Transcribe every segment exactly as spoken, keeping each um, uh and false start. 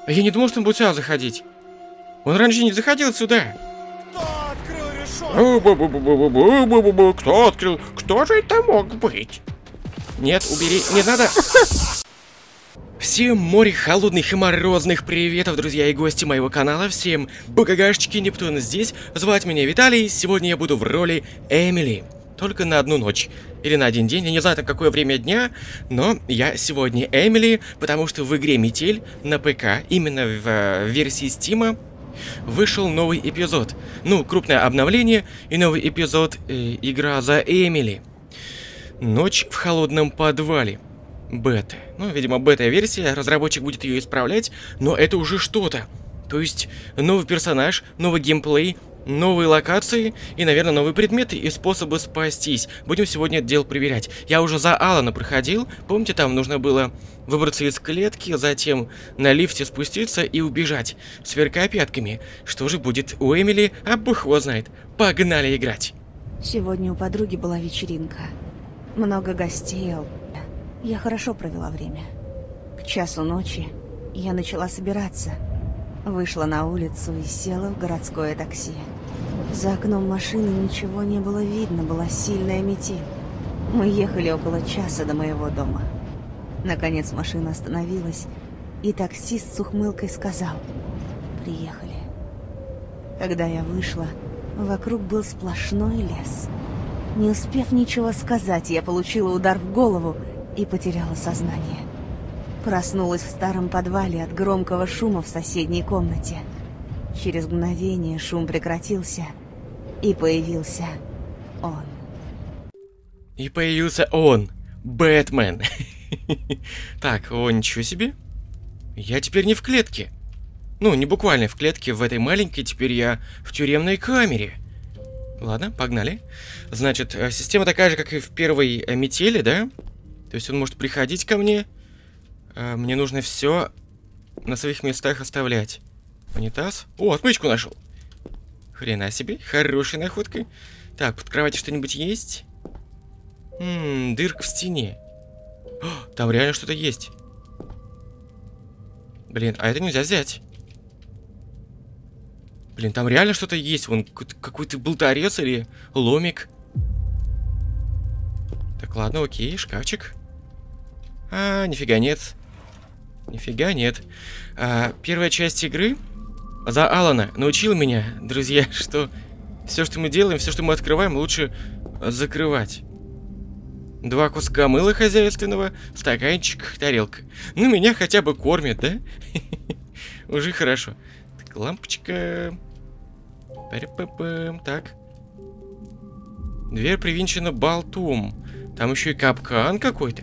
А я не думал, что он будет сюда заходить. Он раньше не заходил сюда. Кто открыл? Кто же это мог быть? Нет, убери, не надо. Всем море холодных и морозных приветов, друзья и гости моего канала. Всем багагашечки, Нептун здесь. Звать меня Виталий. Сегодня я буду в роли Эмили. Только на одну ночь. Или на один день. Я не знаю, на какое время дня. Но я сегодня Эмили, потому что в игре Метель на ПК, именно в э, версии Стима, вышел новый эпизод. Ну, крупное обновление и новый эпизод э, игра за Эмили. Ночь в холодном подвале. Бета. Ну, видимо, бета-версия, разработчик будет ее исправлять, но это уже что-то. То есть, новый персонаж, новый геймплей, новые локации и, наверное, новые предметы и способы спастись. Будем сегодня это дело проверять. Я уже за Алана проходил, помните, там нужно было выбраться из клетки, затем на лифте спуститься и убежать, сверкая пятками. Что же будет у Эмили, а бог его знает. Погнали играть. Сегодня у подруги была вечеринка. Много гостей. Я хорошо провела время. К часу ночи я начала собираться. Вышла на улицу и села в городское такси. За окном машины ничего не было видно, была сильная метель. Мы ехали около часа до моего дома. Наконец машина остановилась, и таксист с ухмылкой сказал: «Приехали». Когда я вышла, вокруг был сплошной лес. Не успев ничего сказать, я получила удар в голову и потеряла сознание. Проснулась в старом подвале от громкого шума в соседней комнате. Через мгновение шум прекратился, и появился он. И появился он, Бэтмен. Так, о, ничего себе. Я теперь не в клетке. Ну, не буквально в клетке, в этой маленькой, теперь я в тюремной камере. Ладно, погнали. Значит, система такая же, как и в первой метели, да? То есть он может приходить ко мне. А мне нужно все на своих местах оставлять. Унитаз. О, отмычку нашел. Хрена себе, хорошей находкой. Так, под кроватью что-нибудь есть? Ммм, дырка в стене. О, там реально что-то есть. Блин, а это нельзя взять. Блин, там реально что-то есть. Вон какой-то болторез или ломик. Так, ладно, окей, шкафчик. А, нифига нет. Нифига нет. А, первая часть игры за Алана научила меня, друзья, что все, что мы делаем, все, что мы открываем, лучше закрывать. Два куска мыла хозяйственного, стаканчик, тарелка. Ну, меня хотя бы кормят, да? Уже хорошо. Так, лампочка. Так. Дверь привинчена болтом. Там еще и капкан какой-то.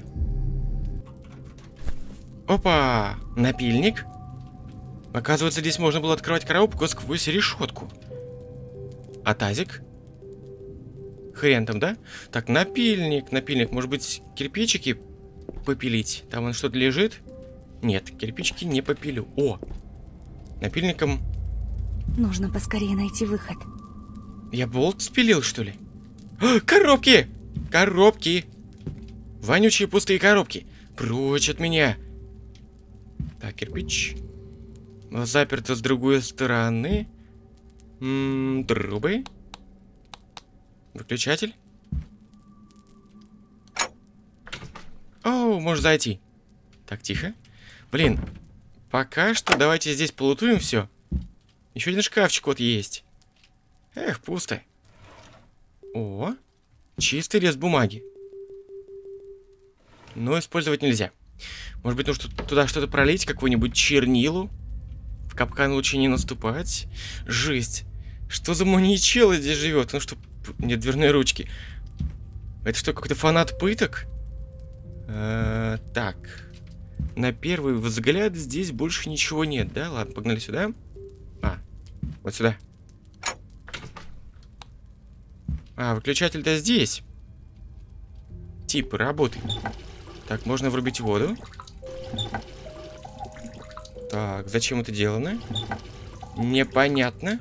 Опа! Напильник. Оказывается, здесь можно было открывать коробку сквозь решетку. А тазик? Хрен там, да? Так, напильник, напильник. Может быть, кирпичики попилить? Там он что-то лежит? Нет, кирпичики не попилю. О! Напильником... Нужно поскорее найти выход. Я болт спилил, что ли? О, коробки! Коробки! Вонючие пустые коробки. Прочь от меня. Так, кирпич. Заперто с другой стороны. М-м, трубы. Выключатель. О, можно зайти. Так, тихо. Блин, пока что давайте здесь полутуем все. Еще один шкафчик вот есть. Эх, пусто. О, чистый лист бумаги. Но использовать нельзя. Может быть, нужно туда что-то пролить, какую-нибудь чернилу. В капкан лучше не наступать. Жесть. Что за маньячело здесь живет? Ну что... Нет дверной ручки. Это что, какой-то фанат пыток? А, так. На первый взгляд здесь больше ничего нет, да? Ладно, погнали сюда. А, вот сюда. А, выключатель-то здесь. Типа, работает. Так, можно врубить воду. Так, зачем это делано? Непонятно.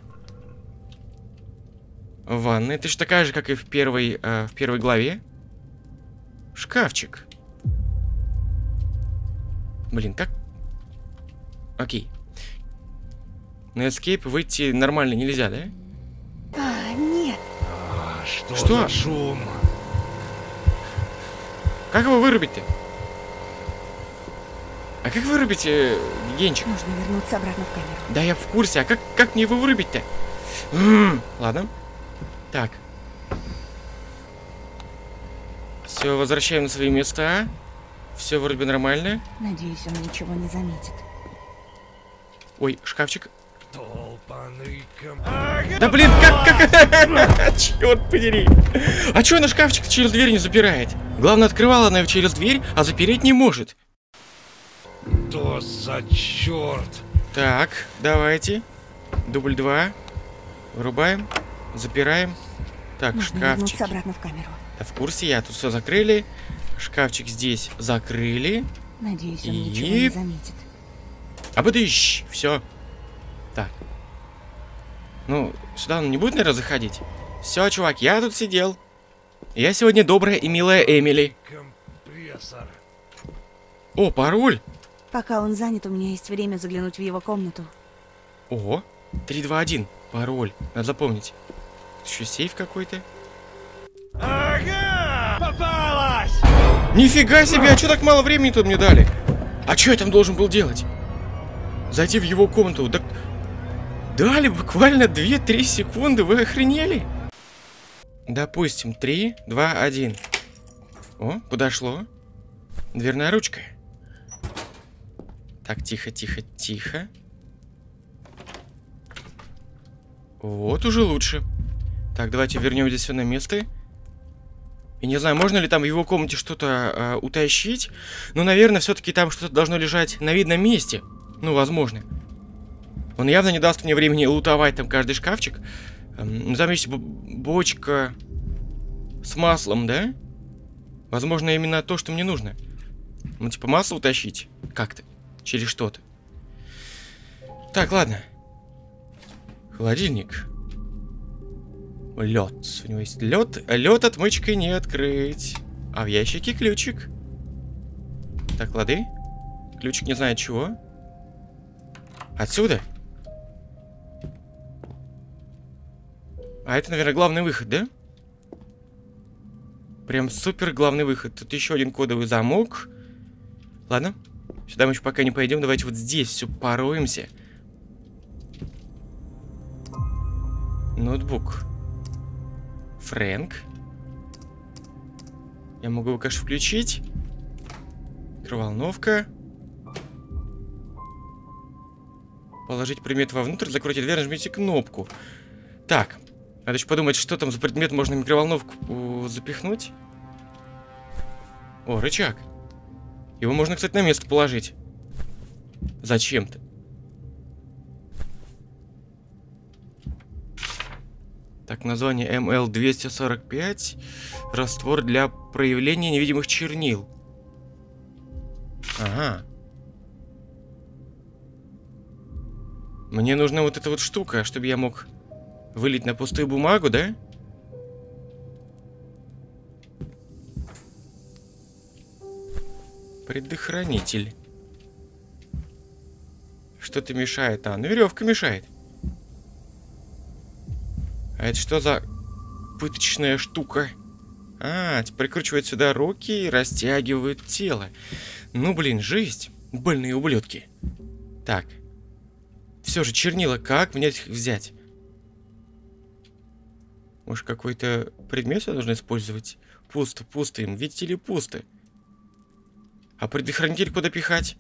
Ванная. Это же такая же, как и в первой, э, в первой главе. Шкафчик. Блин, как... Окей. На escape выйти нормально нельзя, да? А, нет. А, что, Что? за шум? Как его вырубить-то? А как вырубить э, генчик? Нужно вернуться обратно в камеру. Да я в курсе, а как, как мне его вырубить-то? М-м, ладно. Так. Все, возвращаем на свои места. Все вроде нормально. Надеюсь, он ничего не заметит. Ой, шкафчик. Толпаный ком... Да блин, как, как... Черт подери. А чё она шкафчик через дверь не запирает? Главное, открывала она его через дверь, а запереть не может. Что за черт? Так, давайте. Дубль два. Вырубаем. Запираем. Так, Нужно шкафчик. вернуться обратно в камеру. Да в курсе я. Тут все закрыли. Шкафчик здесь закрыли. Надеюсь, он И- ничего не заметит. А подыщ. Все. Так. Ну, сюда он не будет, наверное, заходить? Все, чувак, я тут сидел. Я сегодня добрая и милая Эмили. Компрессор. О, пароль. Пока он занят, у меня есть время заглянуть в его комнату. Ого. три два один. Пароль. Надо запомнить. Еще сейф какой-то. Ага! Попалась! Нифига себе, а что так мало времени тут мне дали? А что я там должен был делать? Зайти в его комнату. Да... Дали буквально две-три секунды, вы охренели? Допустим, три, два, один. О, подошло. Дверная ручка. Так, тихо, тихо, тихо. Вот уже лучше. Так, давайте вернем здесь все на место. И не знаю, можно ли там в его комнате что-то э, утащить. Но, наверное, все-таки там что-то должно лежать на видном месте. Ну, возможно. Он явно не даст мне времени лутовать там каждый шкафчик. Эм, там есть бочка с маслом, да? Возможно, именно то, что мне нужно. Ну, типа масло утащить. Как-то. Через что-то. Так, ладно. Холодильник. Лед. У него есть лед. Лед отмычкой не открыть. А в ящике ключик. Так, лады. Ключик не знает чего. Отсюда. А это, наверное, главный выход, да? Прям супер главный выход. Тут еще один кодовый замок. Ладно. Сюда мы еще пока не пойдем. Давайте вот здесь все пороемся. Ноутбук. Фрэнк. Я могу его, конечно, включить. Микроволновка. Положить предмет вовнутрь. Закройте дверь, нажмите кнопку. Так. Надо еще подумать, что там за предмет можно в микроволновку запихнуть. О, рычаг. Его можно, кстати, на место положить. Зачем-то. Так, название эм эл двести сорок пять. Раствор для проявления невидимых чернил. Ага. Мне нужна вот эта вот штука, чтобы я мог вылить на пустую бумагу, да? Предохранитель. Что-то мешает. А, ну веревка мешает. А это что за пыточная штука? А, прикручивает сюда руки и растягивает тело. Ну, блин, жесть. Больные ублюдки. Так. Все же, чернила, как мне их взять? Может, какой-то предмет я должен использовать? Пусто, пусто им. Видите ли, пусто. А предохранитель куда пихать?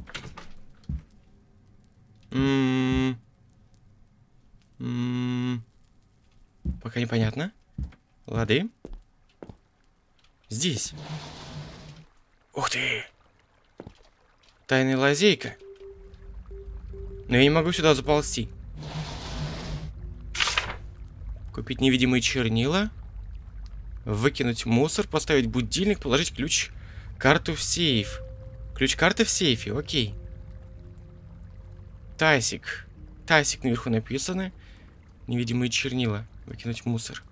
М-м-м. М-м. Пока непонятно. Лады. Здесь. Ух ты. Тайная лазейка. Но я не могу сюда заползти. Купить невидимые чернила. Выкинуть мусор. Поставить будильник. Положить ключ. Карту в сейф. Ключ карты в сейфе. Окей. Тасик. Тасик наверху написано. Невидимые чернила. Выкинуть мусор.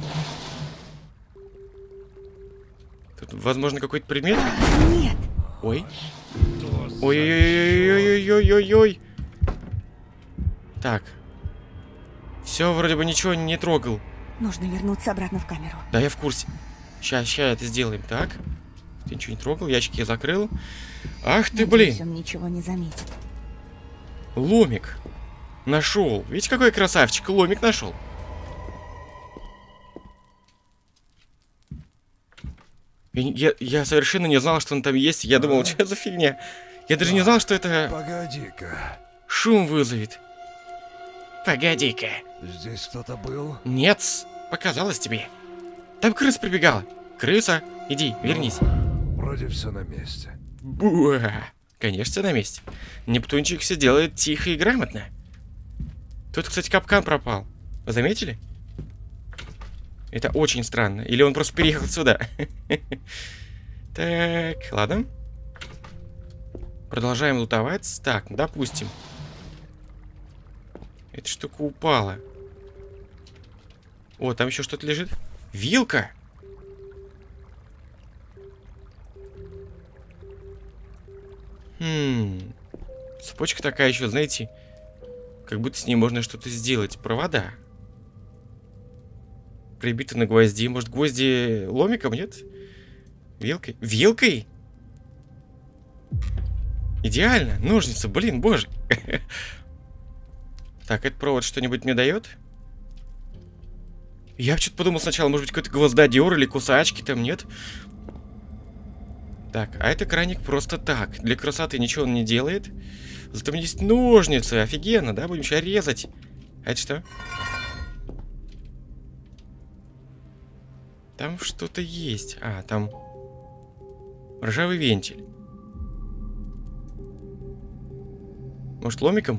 Тут, возможно, какой-то предмет? Нет. Ой. Ой-ой-ой-ой-ой-ой-ой-ой. Так. Все, вроде бы ничего не трогал. Нужно вернуться обратно в камеру. Да, я в курсе. Сейчас, сейчас это сделаем. Так. Ты ничего не трогал, ящики я закрыл. Ах ты, Надеюсь, блин. он ничего не заметит. Ломик. Нашел. Видите, какой красавчик. Ломик нашел. Я, я, я совершенно не знал, что он там есть. Я думал, что за фигня. Я даже не знал, что это Погоди-ка. шум вызовет. Погоди-ка. Здесь кто-то был? Нет, показалось тебе. Там крыса прибегала. Крыса, иди, вернись. Вроде все на месте. Буа. Конечно, все на месте. Нептунчик все делает тихо и грамотно. Тут, кстати, капкан пропал. Вы заметили? Это очень странно. Или он просто переехал сюда. Так, ладно. Продолжаем лутовать. Так, допустим. Эта штука упала. О, там еще что-то лежит. Вилка! Хм. Цепочка такая еще, знаете, как будто с ней можно что-то сделать. Провода. Прибиты на гвозди. Может, гвозди ломиком, нет? Вилкой? Вилкой? Идеально. Ножницы, блин, боже. Так, этот провод что-нибудь мне дает? Я что-то подумал сначала, может быть, какой-то гвоздодер или кусачки там, нет? Так, а это краник просто так. Для красоты ничего он не делает. Зато у меня есть ножницы. Офигенно, да? Будем сейчас резать. А это что? Там что-то есть. А, там ржавый вентиль. Может, ломиком?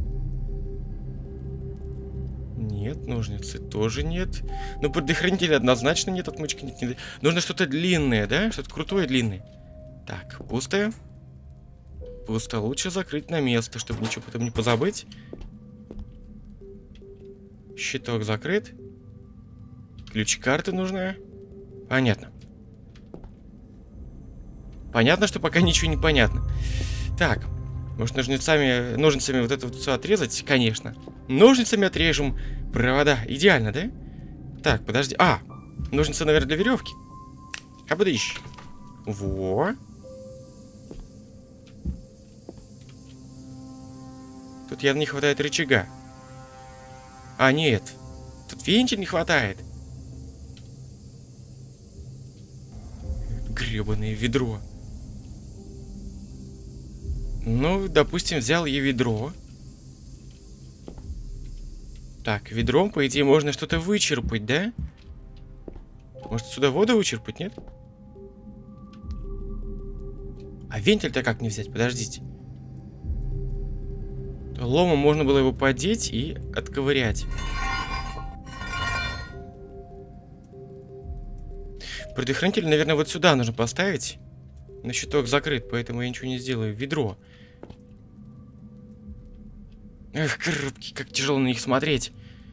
Нет, ножницы тоже нет. Но предохранителя однозначно нет, отмычки нет, нет. Нужно что-то длинное, да? Что-то крутое длинное. Так, пусто. Пусто. Лучше закрыть на место, чтобы ничего потом не позабыть. Щиток закрыт. Ключ-карта нужна. Понятно. Понятно, что пока ничего не понятно. Так. Может, ножницами, ножницами вот это вот все отрезать? Конечно. Ножницами отрежем провода. Идеально, да? Так, подожди. А, ножницы, наверное, для веревки. Обыдыщ. Во. Тут явно не хватает рычага. А, нет. Тут вентиль не хватает. Гребаное ведро. Ну, допустим, взял я ведро. Так, ведром, по идее, можно что-то вычерпать, да? Может, сюда воду вычерпать, нет? А вентиль-то как не взять? Подождите. Ломом можно было его подеть и отковырять. Предохранитель, наверное, вот сюда нужно поставить. Но щиток закрыт, поэтому я ничего не сделаю. Ведро. Эх, коробки, как тяжело на них смотреть.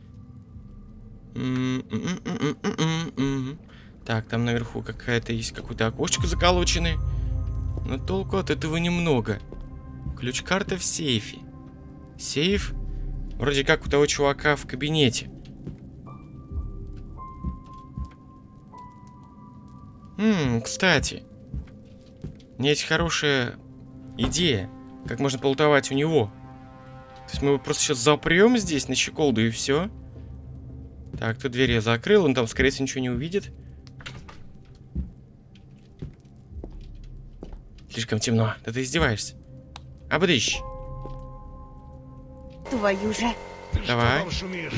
Так, там наверху какая-то есть, какое-то окошечко заколоченное. Но толку от этого немного. Ключ-карта в сейфе. Сейф вроде как у того чувака в кабинете. Хм, кстати. У меня есть хорошая идея, как можно полутовать у него. То есть мы его просто сейчас запрем здесь на щеколду и все. Так, тут дверь я закрыл, он там, скорее всего, ничего не увидит. Слишком темно. Да ты издеваешься. Обыдыщ. Твою же. Ты Давай. что там шумишь?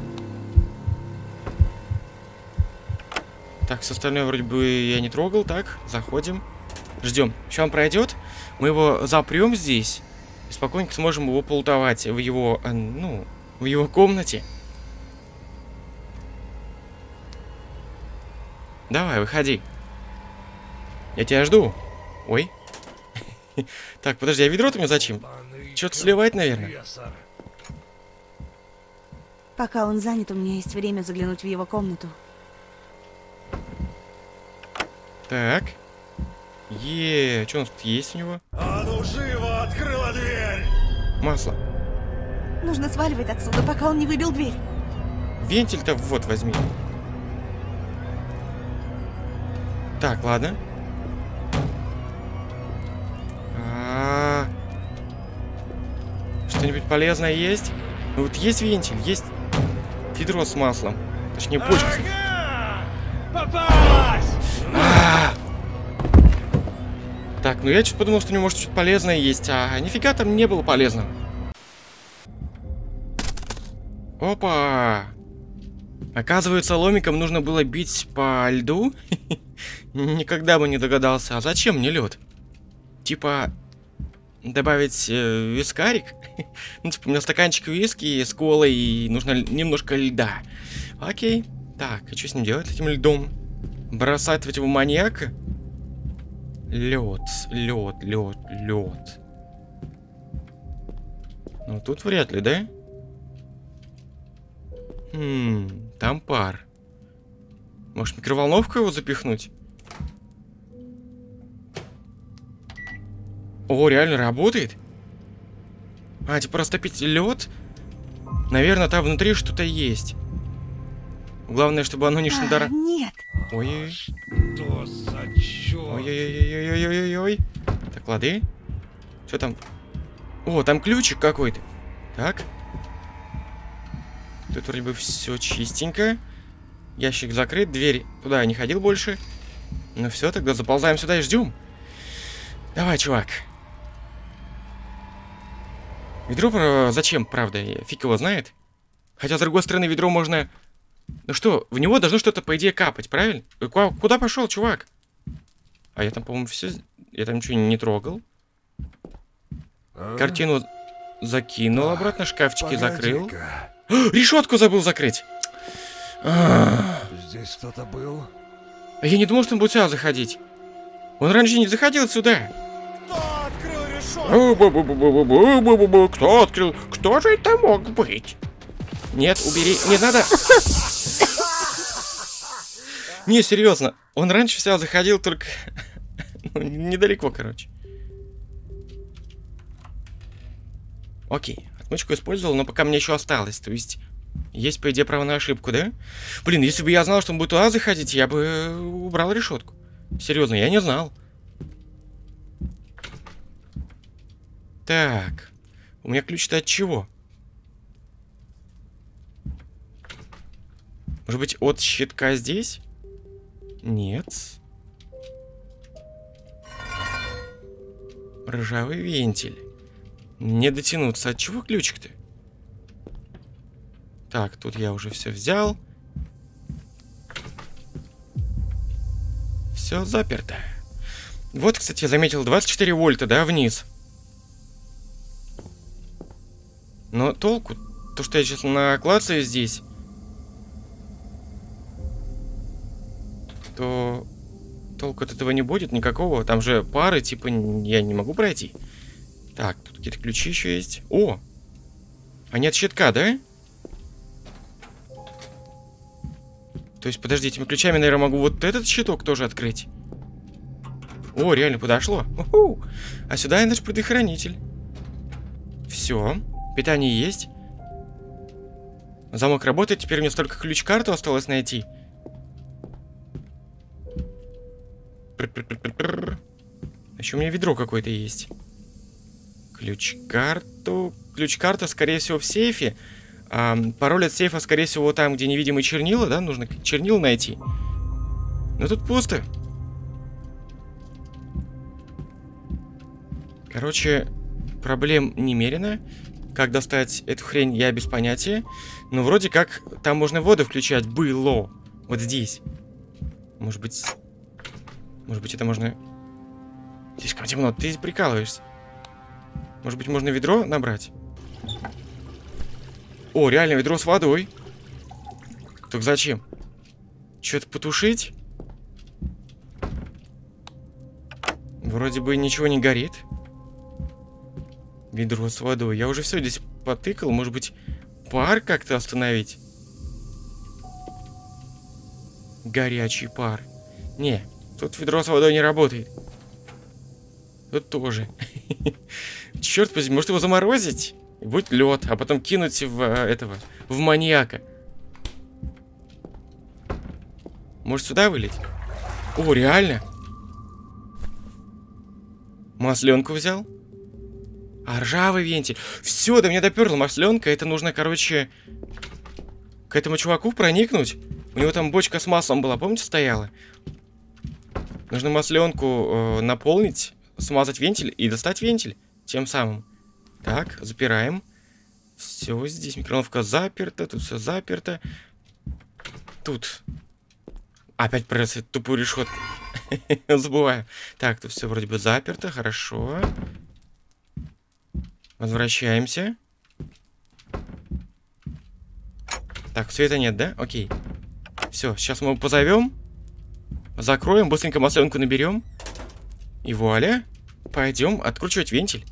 Так, с остальное вроде бы я не трогал. Так, заходим. Ждем. Сейчас он пройдет. Мы его запрем здесь. И спокойненько сможем его полутовать в его, ну, в его комнате. Давай, выходи. Я тебя жду. Ой. Так, подожди, а ведро-то мне зачем? Что-то сливать, наверное. Пока он занят, у меня есть время заглянуть в его комнату. Так. Е, что у нас тут есть у него? А ну живо, открыла дверь! Масло. Нужно сваливать отсюда, пока он не выбил дверь. Вентиль-то вот возьми. Так, ладно. А -а -а. Что-нибудь полезное есть? Ну вот есть вентиль, есть ведро с маслом. Точнее, бочка. Попалась! А -а -а. Так, ну я что-то подумал, что у него может что-то полезное есть, а нифига там не было полезного. Опа! Оказывается, ломиком нужно было бить по льду? Никогда бы не догадался. А зачем мне лед? Типа, добавить э, вискарик? Ну, типа, у меня стаканчик виски с колой, и нужно немножко льда. Окей. Так, а что с ним делать, этим льдом? Бросать в этого маньяка? Лед, лед, лед, лед. Ну, тут вряд ли, да? Хм, там пар. Может, микроволновку его запихнуть? О, реально работает? А, типа растопить лед? Наверное, там внутри что-то есть. Главное, чтобы оно не А, шандара... нет. Ой-ой-ой. Что за черт? Ой-ой-ой-ой-ой-ой-ой. Так, лады. Что там? О, там ключик какой-то. Так. Тут вроде бы все чистенько. Ящик закрыт, дверь туда не ходил больше. Ну все, тогда заползаем сюда и ждем. Давай, чувак. Ведро зачем, правда? Фиг его знает. Хотя, с другой стороны, ведро можно... Ну что, в него должно что-то, по идее, капать, правильно? Куда пошел, чувак? А я там, по-моему, все... Я там ничего не трогал. А? Картину закинул обратно, шкафчики закрыл. Погоди-ка. Решетку забыл закрыть. А, Здесь кто-то был? я не думал, что он будет сюда заходить. Он раньше не заходил сюда. Кто открыл решетку? Бу-бу-бу-бу-бу-бу-бу-бу. Кто открыл? Кто же это мог быть? Нет, убери. Не надо. Не, серьезно. Он раньше всегда заходил только... ну, недалеко, короче. Окей. Отмычку использовал, но пока мне еще осталось. То есть, есть, по идее, право на ошибку, да? Блин, если бы я знал, что он будет туда заходить, я бы убрал решетку. Серьезно, я не знал. Так. У меня ключ-то от чего? Может быть, от щитка здесь? Нет. Ржавый вентиль. Не дотянуться. От чего ключик-то? Так, тут я уже все взял. Все заперто. Вот, кстати, я заметил двадцать четыре вольта, да, вниз. Но толку, то, что я сейчас наклацаю здесь, то толку от этого не будет никакого. Там же пары, типа, я не могу пройти. Так, тут какие-то ключи еще есть. О! А нет щитка, да? То есть, подожди, этими ключами, наверное, могу вот этот щиток тоже открыть. О, реально подошло. У-ху. А сюда наш предохранитель. Все. Питание есть. Замок работает. Теперь мне столько ключ-карту осталось найти. Еще у меня ведро какое-то есть. Ключ-карту. Ключ-карта, скорее всего, в сейфе. А, пароль от сейфа, скорее всего, там, где невидимые чернила, да? Нужно чернил найти. Но тут пусто. Короче, проблем немерено. Как достать эту хрень, я без понятия. Но вроде как там можно воду включать. Было. Вот здесь. Может быть... Может быть, это можно... Слишком темно, ты прикалываешься. Может быть, можно ведро набрать? О, реально, ведро с водой. Так зачем? Что-то потушить? Вроде бы ничего не горит. Ведро с водой. Я уже все здесь потыкал. Может быть, пар как-то остановить? Горячий пар. Не, тут ведро с водой не работает. Тут тоже. Черт возьми, может его заморозить? Будет лед, а потом кинуть в этого, в маньяка. Может сюда вылить? О, реально? Масленку взял? А ржавый вентиль. Все, до меня доперло масленка. Это нужно, короче, к этому чуваку проникнуть. У него там бочка с маслом была, помните, стояла? Нужно масленку э, наполнить, смазать вентиль и достать вентиль тем самым. Так, запираем. Все, здесь микроволновка заперта, тут все заперто. Тут опять придется тупую решетку. Забываю. Так, тут все вроде бы заперто, хорошо. Возвращаемся. Так, света нет, да? Окей. Все, сейчас мы его позовем. Закроем, быстренько масленку наберем. И вуаля. Пойдем откручивать вентиль.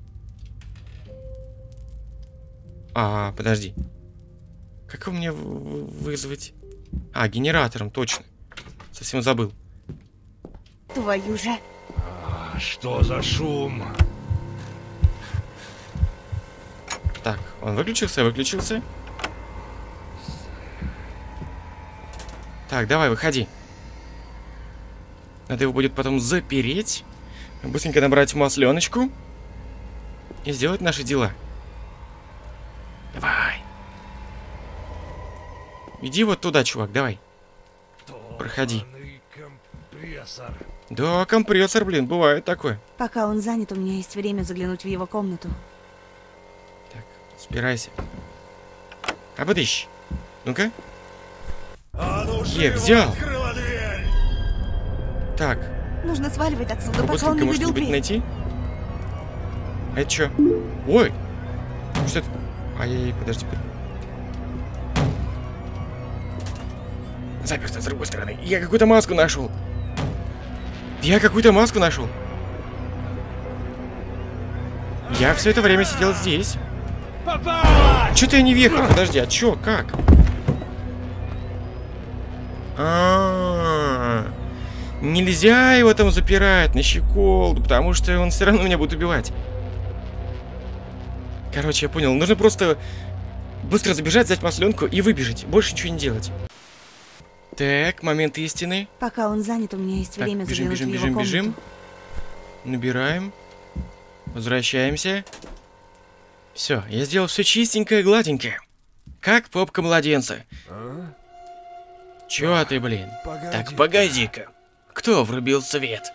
А, подожди. Как его мне вызвать? А, генератором, точно. Совсем забыл. Твою же. А, что за шум? Так, он выключился, выключился. Так, давай, выходи. Надо его будет потом запереть. Быстренько набрать масленочку. И сделать наши дела. Давай. Иди вот туда, чувак, давай. Проходи. Компрессор. Да, компрессор, блин, бывает такое. Пока он занят, у меня есть время заглянуть в его комнату. Так, собирайся. Обыдыщ. Ну-ка. А ну Е, живо взял. открыла дверь! Так, Нужно сваливать отсюда, пока он быстренько, не может выбил быть, дверь. найти? А это что? Ой! Что это? Ай-яй-яй, подожди. Заперто с другой стороны. Я какую-то маску нашел. Я какую-то маску нашел. Я все это время сидел здесь. Попалась! Че-то я не въехал? Подожди, а чё? Как? А-а-а. Нельзя его там запирать на щеколду, потому что он все равно меня будет убивать. Короче, я понял. Нужно просто быстро забежать, взять масленку и выбежать. Больше ничего не делать. Так, момент истины. Пока он занят, у меня есть Так, время бежим, заглянуть бежим, в его бежим, комнату. бежим. Набираем. Возвращаемся. Все, я сделал все чистенькое, гладенькое. Как попка младенца. А? Чё ты, блин? Погоди. Так, погоди-ка. Кто врубил свет?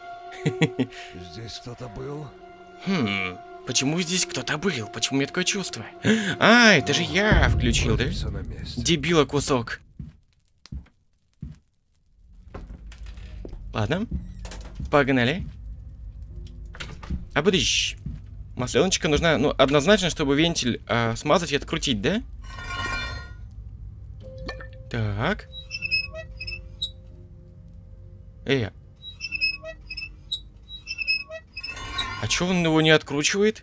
Здесь кто-то был? Хм, почему здесь кто-то был? Почему у меня такое чувство? А, это же я включил, да? Все на месте. Дебила кусок. Ладно. Погнали. Обыдыщ. Масленочка нужна, ну, однозначно, чтобы вентиль э, смазать и открутить, да? Так. Э. А чё он его не откручивает?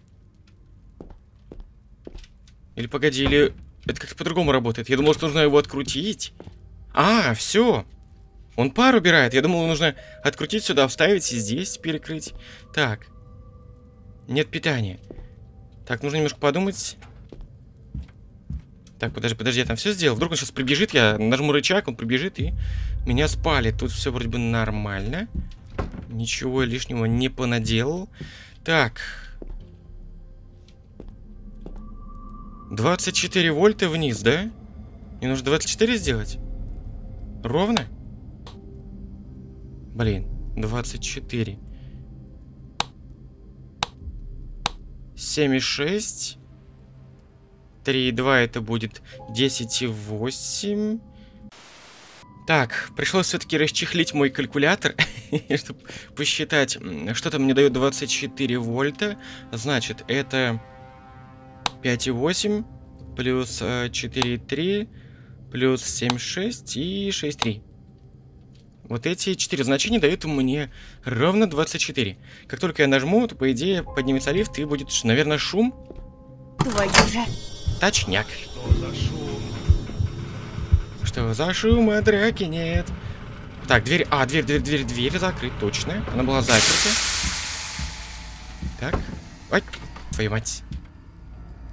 Или погоди, или это как-то по-другому работает? Я думал, что нужно его открутить. А, все. Он пар убирает. Я думал, нужно открутить сюда, вставить и здесь перекрыть. Так. Нет питания. Так, нужно немножко подумать. Так, подожди, подожди, я там все сделал. Вдруг он сейчас прибежит, я нажму рычаг, он прибежит и меня спалит. Тут все вроде бы нормально. Ничего лишнего не понаделал. Так. двадцать четыре вольта вниз, да? Мне нужно двадцать четыре сделать? Ровно? Блин, двадцать четыре. семь и шесть. три и два это будет десять и восемь. Так, пришлось все-таки расчехлить мой калькулятор, чтобы посчитать, что там мне дает двадцать четыре вольта. Значит, это пять и восемь плюс четыре и три плюс семь и шесть и шесть и три. Вот эти четыре значения дают мне ровно двадцать четыре. Как только я нажму, то, по идее, поднимется лифт и будет, наверное, шум. Твою же. Точняк. Что за шум? Что за шум, а драки нет. Так, дверь... А, дверь, дверь, дверь, дверь закрыть, точно. Она была заперта. Так. Ой, твою мать.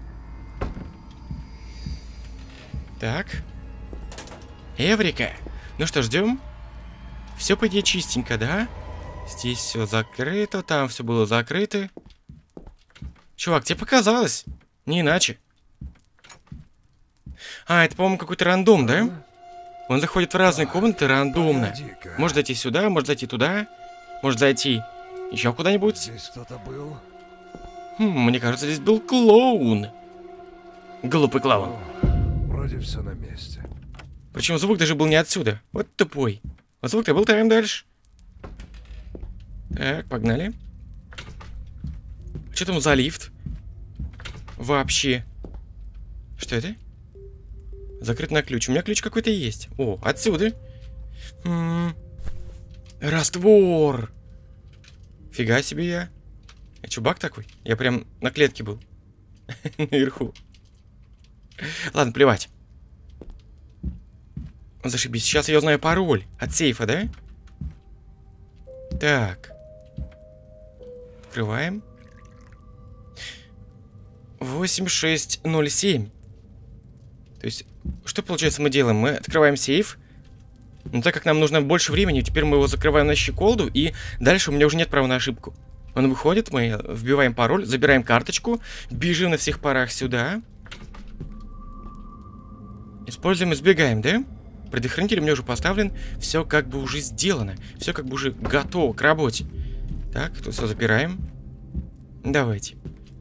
Так. Эврика. Ну что, ждем? Все, по идее, чистенько, да? Здесь все закрыто, там все было закрыто. Чувак, тебе показалось? Не иначе. А, это, по-моему, какой-то рандом, да? Он заходит в разные комнаты рандомно. Может зайти сюда, может зайти туда. Может зайти еще куда-нибудь. Здесь кто-то был? Хм, мне кажется, здесь был клоун. Глупый клоун. О, вроде все на месте. Причем звук даже был не отсюда. Вот тупой. Вот звук-то был там дальше. Так, погнали. Что там за лифт? Вообще. Что это? Закрыт на ключ. У меня ключ какой-то есть. О, отсюда. М-м. Раствор. Фига себе я. Я чубак такой? Я прям на клетке был. Наверху. Ладно, плевать. Зашибись. Сейчас я узнаю пароль от сейфа, да? Так. Открываем. восемь шесть ноль семь. То есть, что получается мы делаем? Мы открываем сейф. Но так как нам нужно больше времени, теперь мы его закрываем на щеколду, и дальше у меня уже нет права на ошибку. Он выходит, мы вбиваем пароль, забираем карточку, бежим на всех парах сюда. Используем и сбегаем, да? Предохранитель у меня уже поставлен, все как бы уже сделано, все как бы уже готово к работе. Так, тут все запираем. Давайте.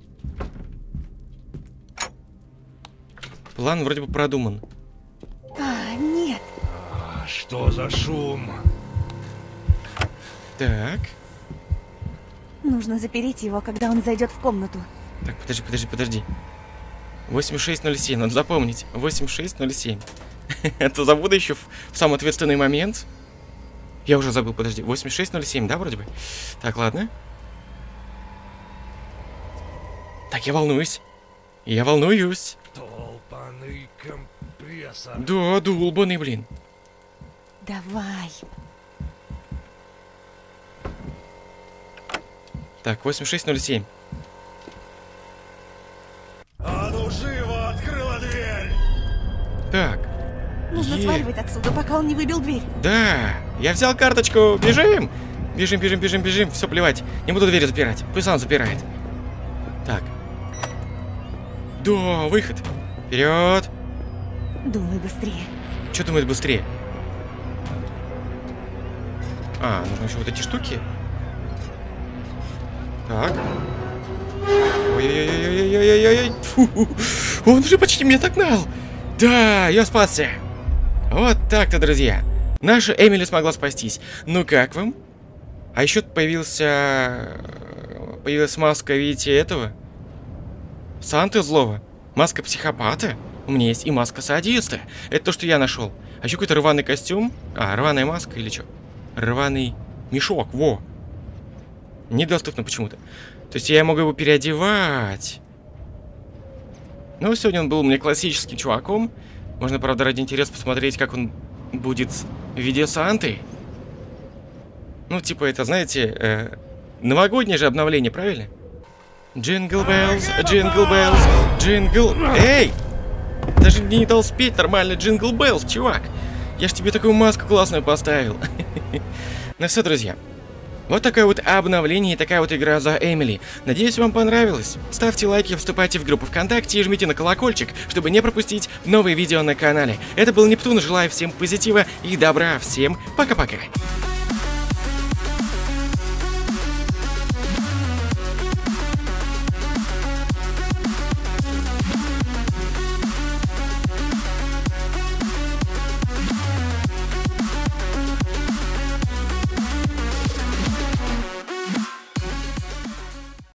План вроде бы продуман. А, нет. А, что за шум? Так. Нужно запереть его, когда он зайдет в комнату. Так, подожди, подожди, подожди. восемь шесть ноль семь, надо запомнить. восемь шесть ноль семь. Это забуду еще в самый ответственный момент. Я уже забыл, подожди. восемь шесть ноль семь, да, вроде бы? Так, ладно. Так, я волнуюсь. Я волнуюсь. Долбаный компрессор. Да, долбаный, блин. Давай. Так, восемь шесть ноль семь. А ну живо, открыла дверь! Так. Нужно Е. сваливать отсюда, пока он не выбил дверь. Да, я взял карточку. Бежим. Бежим, бежим, бежим, бежим. Все, плевать. Не буду двери запирать. Пусть сам запирает. Так. Да, выход. Вперед. Думай быстрее. Что думает быстрее? А, нужно еще вот эти штуки. Так. Ой-ой-ой-ой-ой-ой-ой-ой. Фу, он уже почти меня догнал. Да, я спасся. Вот так-то, друзья. Наша Эмили смогла спастись. Ну как вам? А еще появился... Появилась маска, видите, этого? Санты злого. Маска психопата. У меня есть и маска садиста. Это то, что я нашел. А еще какой-то рваный костюм. А, рваная маска или что? Рваный мешок, во. Недоступно почему-то. То есть я могу его переодевать. Ну, сегодня он был мне классическим чуваком. Можно, правда, ради интереса посмотреть, как он будет в виде Санты. Ну, типа, это, знаете, э, новогоднее же обновление, правильно? Джингл Беллс, Джингл Беллс, Джингл... Эй! Даже мне не дал спеть нормально Джингл Беллс, чувак. Я ж тебе такую маску классную поставил. Ну все, друзья. Вот такое вот обновление и такая вот игра за Эмили. Надеюсь, вам понравилось. Ставьте лайки, вступайте в группу ВКонтакте и жмите на колокольчик, чтобы не пропустить новые видео на канале. Это был Нептун, желаю всем позитива и добра. Всем пока-пока.